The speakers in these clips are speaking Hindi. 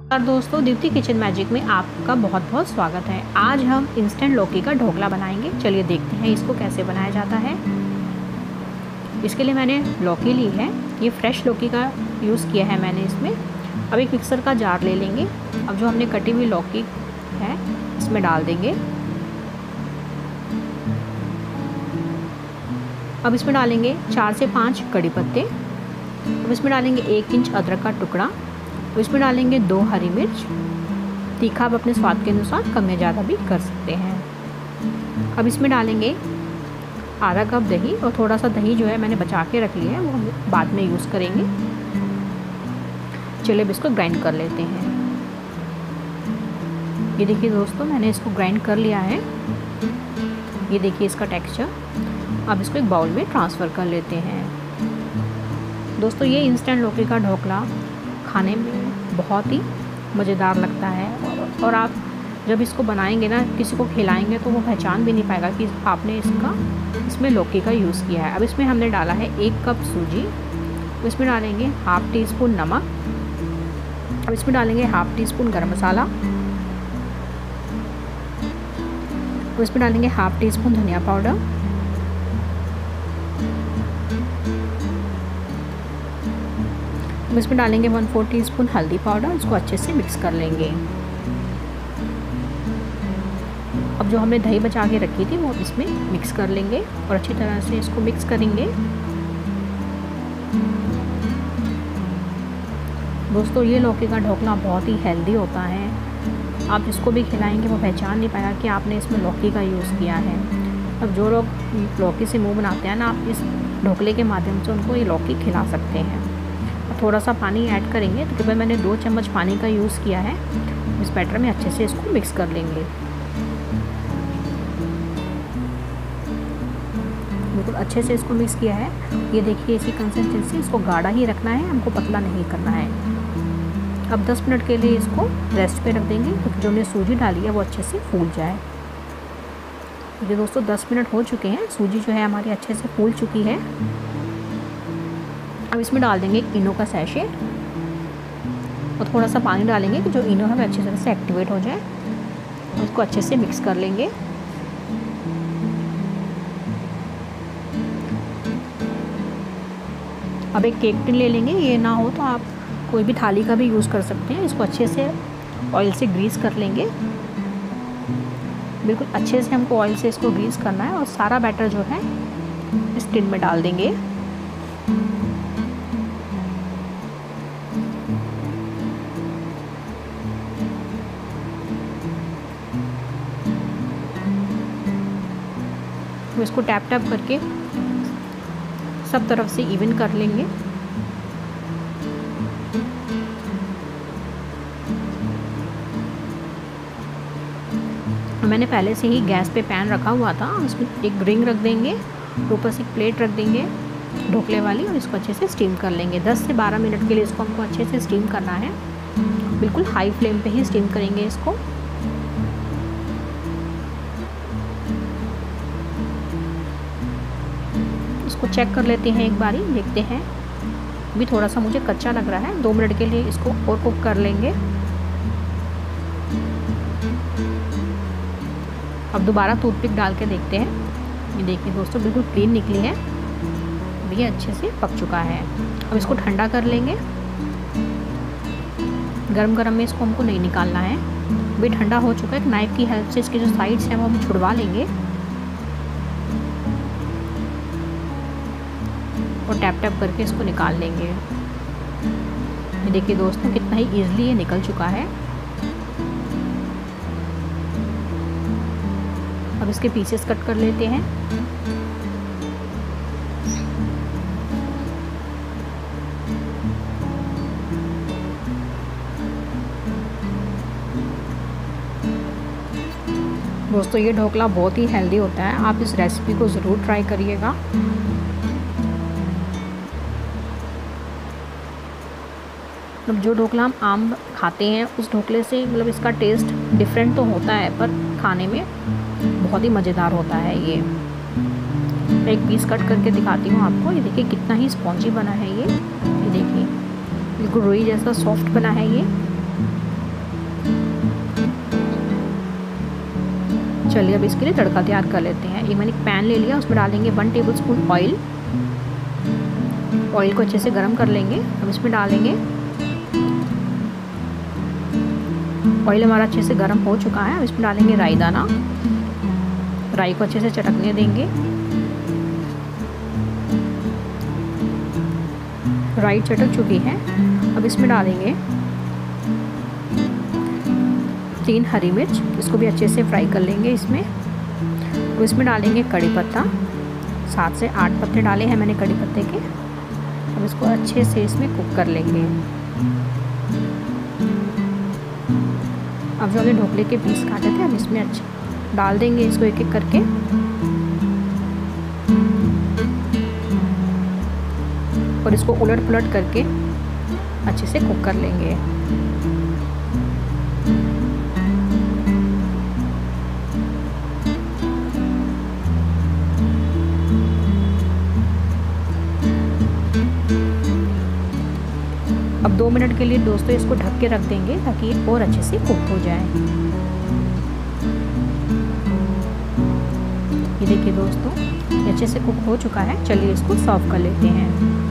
दोस्तों, दीप्ति किचन मैजिक में आपका बहुत बहुत स्वागत है। आज हम इंस्टेंट लौकी का ढोकला बनाएंगे। चलिए देखते हैं इसको कैसे बनाया जाता है। इसके लिए मैंने लौकी ली है। ये फ्रेश लौकी का यूज़ किया है मैंने इसमें। अब एक मिक्सर का जार ले लेंगे। अब जो हमने कटी हुई लौकी है इसमें डाल देंगे। अब इसमें डालेंगे 4 से 5 कड़ी पत्ते। अब इसमें डालेंगे 1 इंच अदरक का टुकड़ा। अब इसमें डालेंगे 2 हरी मिर्च। तीखा आप अपने स्वाद के अनुसार कम या ज़्यादा भी कर सकते हैं। अब इसमें डालेंगे आधा कप दही, और थोड़ा सा दही जो है मैंने बचा के रख लिया है, वो हम बाद में यूज़ करेंगे। चलिए अब इसको ग्राइंड कर लेते हैं। ये देखिए दोस्तों, मैंने इसको ग्राइंड कर लिया है। ये देखिए इसका टेक्सचर। अब इसको एक बाउल में ट्रांसफ़र कर लेते हैं। दोस्तों, ये इंस्टेंट लौकी का ढोकला खाने में बहुत ही मज़ेदार लगता है, और आप जब इसको बनाएंगे ना, किसी को खिलाएंगे तो वो पहचान भी नहीं पाएगा कि आपने इसमें लौकी का यूज़ किया है। अब इसमें हमने डाला है 1 कप सूजी। तो इसमें डालेंगे हाफ़ टी स्पून नमक। अब इसमें डालेंगे हाफ़ टी स्पून गरम मसाला। तो इसमें डालेंगे हाफ़ टी स्पून धनिया पाउडर। अब इसमें डालेंगे 1/4 टीस्पून हल्दी पाउडर। इसको अच्छे से मिक्स कर लेंगे। अब जो हमने दही बचा के रखी थी वो इसमें मिक्स कर लेंगे और अच्छी तरह से इसको मिक्स करेंगे। दोस्तों, ये लौकी का ढोकला बहुत ही हेल्दी होता है। आप जिसको भी खिलाएंगे वो पहचान नहीं पाएगा कि आपने इसमें लौकी का यूज़ किया है। अब जो लोग लौकी से मुँह बनाते हैं ना, आप इस ढोकले के माध्यम से उनको ये लौकी खिला सकते हैं। थोड़ा सा पानी ऐड करेंगे। तो केवल मैंने 2 चम्मच पानी का यूज़ किया है। इस बैटर में अच्छे से इसको मिक्स कर लेंगे। बिल्कुल अच्छे से इसको मिक्स किया है। ये देखिए इसी कंसिस्टेंसी, इसको गाढ़ा ही रखना है, हमको पतला नहीं करना है। अब 10 मिनट के लिए इसको रेस्ट पे रख देंगे, क्योंकि जो हमने सूजी डाली है वो अच्छे से फूल जाए। ये दोस्तों 10 मिनट हो चुके हैं। सूजी जो है हमारी अच्छे से फूल चुकी है। अब इसमें डाल देंगे इनो का सैशे, और थोड़ा सा पानी डालेंगे कि जो इनो है वो अच्छी तरह से एक्टिवेट हो जाए। उसको अच्छे से मिक्स कर लेंगे। अब एक केक टिन ले लेंगे। ये ना हो तो आप कोई भी थाली का भी यूज़ कर सकते हैं। इसको अच्छे से ऑयल से ग्रीस कर लेंगे। बिल्कुल अच्छे से हमको ऑयल से इसको ग्रीस करना है, और सारा बैटर जो है इस टिन में डाल देंगे। तो इसको टैप टैप करके सब तरफ से इवन कर लेंगे। मैंने पहले से ही गैस पे पैन रखा हुआ था। उसमें एक रिंग रख देंगे, ऊपर से एक प्लेट रख देंगे ढोकले वाली, और इसको अच्छे से स्टीम कर लेंगे। 10 से 12 मिनट के लिए इसको हमको अच्छे से स्टीम करना है। बिल्कुल हाई फ्लेम पे ही स्टीम करेंगे इसको। इसको चेक कर लेते हैं एक बारी, देखते हैं। अभी थोड़ा सा मुझे कच्चा लग रहा है। 2 मिनट के लिए इसको और कुक कर लेंगे। अब दोबारा टूथपिक डाल के देखते हैं। ये देखिए दोस्तों, बिल्कुल क्लीन निकली है। ये अच्छे से पक चुका है। अब इसको ठंडा कर लेंगे। गरम गरम में इसको हमको नहीं निकालना है। अभी ठंडा हो चुका है। एक नाइफ की हेल्प से इसके जो साइड्स हैं वो हम छुड़वा लेंगे, और टैप टैप करके इसको निकाल लेंगे। ये देखिए दोस्तों, कितना ही ईजिली ये निकल चुका है। अब इसके पीसेस कट कर लेते हैं। दोस्तों, ये ढोकला बहुत ही हेल्दी होता है। आप इस रेसिपी को ज़रूर ट्राई करिएगा। मतलब जो ढोकला हम आम खाते हैं उस ढोकले से मतलब इसका टेस्ट डिफरेंट तो होता है, पर खाने में बहुत ही मज़ेदार होता है। ये मैं एक पीस कट करके दिखाती हूँ आपको। ये देखिए कितना ही स्पॉन्जी बना है ये देखिए बिल्कुल रुई जैसा सॉफ्ट बना है ये। चलिए अब इसके लिए तड़का तैयार कर लेते हैं। ये मैंने एक पैन ले लिया, उसमें डालेंगे 1 टेबलस्पून ऑयल। ऑयल को अच्छे से गर्म कर लेंगे। अब इसमें डालेंगे, ऑयल हमारा अच्छे से गर्म हो चुका है। अब इसमें डालेंगे राई दाना। राई को अच्छे से चटकने देंगे। राई चटक चुकी है। अब इसमें डालेंगे 3 हरी मिर्च, इसको भी अच्छे से फ्राई कर लेंगे इसमें। अब इसमें डालेंगे कड़ी पत्ता, 7 से 8 पत्ते डाले हैं मैंने कड़ी पत्ते के। अब इसको अच्छे से इसमें कुक कर लेंगे। अब जो हमने ढोकले के पीस काटे थे, अब इसमें अच्छे डाल देंगे इसको एक एक करके। और इसको उलट पुलट करके अच्छे से कुक कर लेंगे। अब 2 मिनट के लिए दोस्तों इसको ढक के रख देंगे ताकि ये और अच्छे से कुक हो जाए। ये देखिए दोस्तों, ये अच्छे से कुक हो चुका है। चलिए इसको सर्व कर लेते हैं।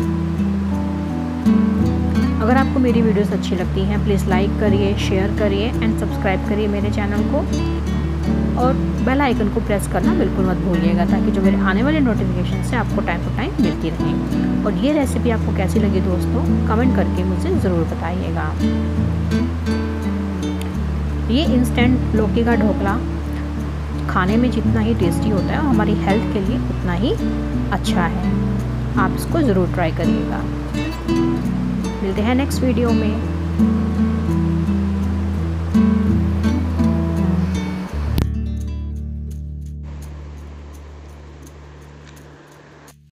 अगर आपको मेरी वीडियोस अच्छी लगती हैं प्लीज़ लाइक करिए, शेयर करिए एंड सब्सक्राइब करिए मेरे चैनल को, और बेल आइकन को प्रेस करना बिल्कुल मत भूलिएगा ताकि जो मेरे आने वाले नोटिफिकेशन से आपको टाइम टू टाइम मिलती रहे। और ये रेसिपी आपको कैसी लगी दोस्तों, कमेंट करके मुझे ज़रूर बताइएगा। ये इंस्टेंट लौकी का ढोकला खाने में जितना ही टेस्टी होता है, हमारी हेल्थ के लिए उतना ही अच्छा है। आप इसको ज़रूर ट्राई करिएगा। मिलते हैं नेक्स्ट वीडियो में।